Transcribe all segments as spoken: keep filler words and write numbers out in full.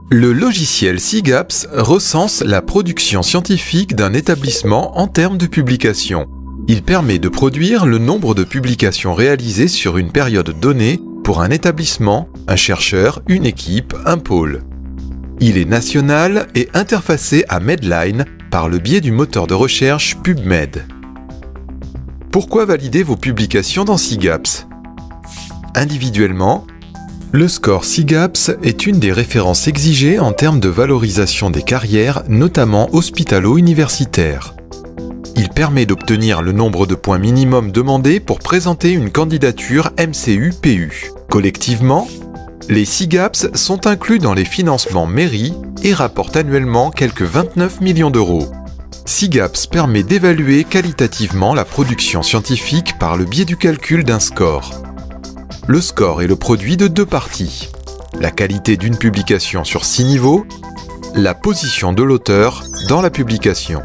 Le logiciel SIGAPS recense la production scientifique d'un établissement en termes de publications. Il permet de produire le nombre de publications réalisées sur une période donnée pour un établissement, un chercheur, une équipe, un pôle. Il est national et interfacé à Medline par le biais du moteur de recherche PubMed. Pourquoi valider vos publications dans SIGAPS? Individuellement, le score SIGAPS est une des références exigées en termes de valorisation des carrières, notamment hospitalo-universitaires. Il permet d'obtenir le nombre de points minimum demandés pour présenter une candidature M C U P U. Collectivement, les SIGAPS sont inclus dans les financements mairie et rapportent annuellement quelques vingt-neuf millions d'euros. SIGAPS permet d'évaluer qualitativement la production scientifique par le biais du calcul d'un score. Le score est le produit de deux parties. La qualité d'une publication sur six niveaux, la position de l'auteur dans la publication.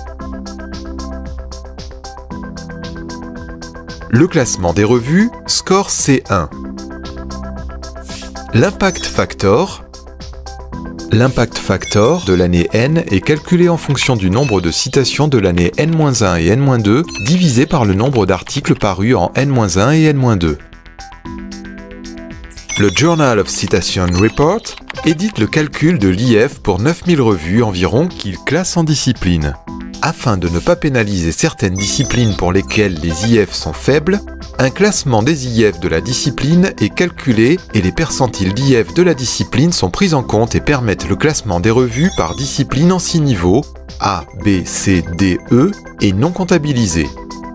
Le classement des revues, score C un. L'impact factor. L'impact factor de l'année N est calculé en fonction du nombre de citations de l'année N moins un et N moins deux divisé par le nombre d'articles parus en N moins un et N moins deux. Le Journal of Citation Report édite le calcul de l'I F pour neuf mille revues environ qu'il classe en disciplines. Afin de ne pas pénaliser certaines disciplines pour lesquelles les I F sont faibles, un classement des I F de la discipline est calculé et les percentiles d'I F de la discipline sont pris en compte et permettent le classement des revues par discipline en six niveaux, A, B, C, D, E, et non comptabilisés.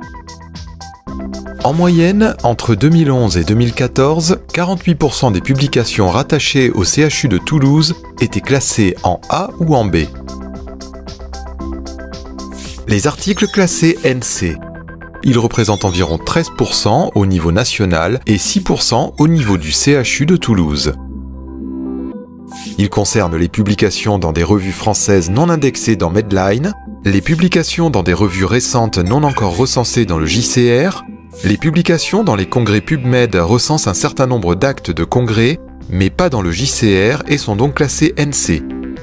En moyenne, entre deux mille onze et deux mille quatorze, quarante-huit pour cent des publications rattachées au C H U de Toulouse étaient classées en A ou en B. Les articles classés N C. Ils représentent environ treize pour cent au niveau national et six pour cent au niveau du C H U de Toulouse. Ils concernent les publications dans des revues françaises non indexées dans Medline, les publications dans des revues récentes non encore recensées dans le J C R, les publications dans les congrès PubMed recensent un certain nombre d'actes de congrès, mais pas dans le J C R et sont donc classés N C.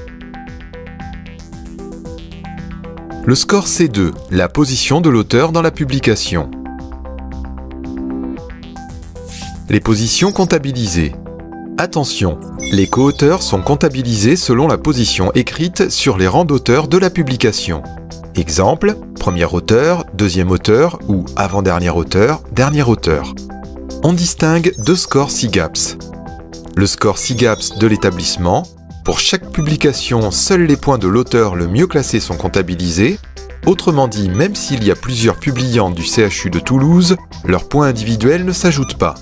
Le score C deux, la position de l'auteur dans la publication. Les positions comptabilisées. Attention, les co-auteurs sont comptabilisés selon la position écrite sur les rangs d'auteurs de la publication. Exemple, premier auteur, deuxième auteur ou avant-dernier auteur, dernier auteur. On distingue deux scores SIGAPS. Le score SIGAPS de l'établissement. Pour chaque publication, seuls les points de l'auteur le mieux classé sont comptabilisés. Autrement dit, même s'il y a plusieurs publiants du C H U de Toulouse, leurs points individuels ne s'ajoutent pas.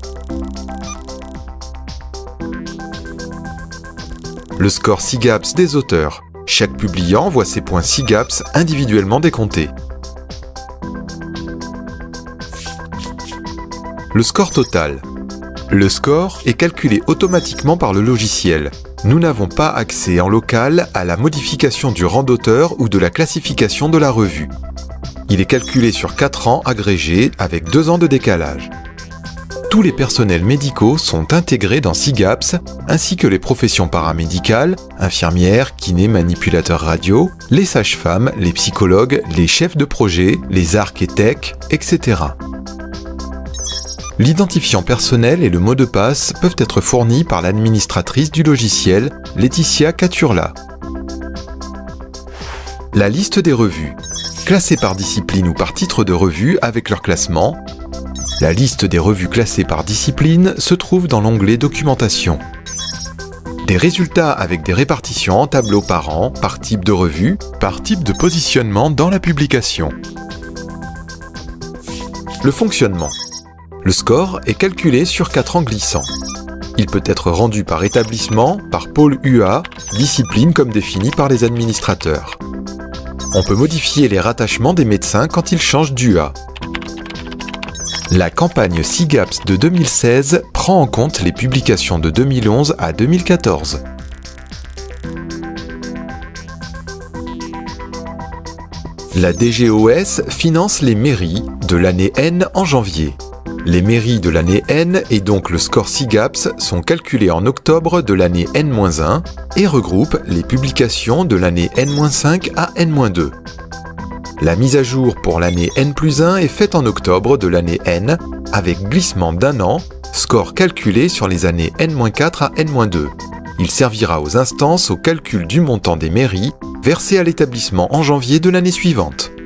Le score SIGAPS des auteurs. Chaque publiant voit ses points SIGAPS individuellement décomptés. Le score total. Le score est calculé automatiquement par le logiciel. Nous n'avons pas accès en local à la modification du rang d'auteur ou de la classification de la revue. Il est calculé sur quatre ans agrégés avec deux ans de décalage. Tous les personnels médicaux sont intégrés dans SIGAPS, ainsi que les professions paramédicales, infirmières, kinés, manipulateurs radio, les sages-femmes, les psychologues, les chefs de projet, les architectes, et cetera. L'identifiant personnel et le mot de passe peuvent être fournis par l'administratrice du logiciel, Laetitia Caturla. La liste des revues, classées par discipline ou par titre de revue avec leur classement. La liste des revues classées par discipline se trouve dans l'onglet Documentation. Des résultats avec des répartitions en tableau par an, par type de revue, par type de positionnement dans la publication. Le fonctionnement. Le score est calculé sur quatre ans glissants. Il peut être rendu par établissement, par pôle U A, discipline comme définie par les administrateurs. On peut modifier les rattachements des médecins quand ils changent d'U A. La campagne SIGAPS de deux mille seize prend en compte les publications de deux mille onze à deux mille quatorze. La D G O S finance les mairies de l'année N en janvier. Les mairies de l'année N et donc le score SIGAPS sont calculés en octobre de l'année N moins un et regroupent les publications de l'année N moins cinq à N moins deux. La mise à jour pour l'année N plus un est faite en octobre de l'année N avec glissement d'un an, score calculé sur les années N moins quatre à N moins deux. Il servira aux instances au calcul du montant des mairies versées à l'établissement en janvier de l'année suivante.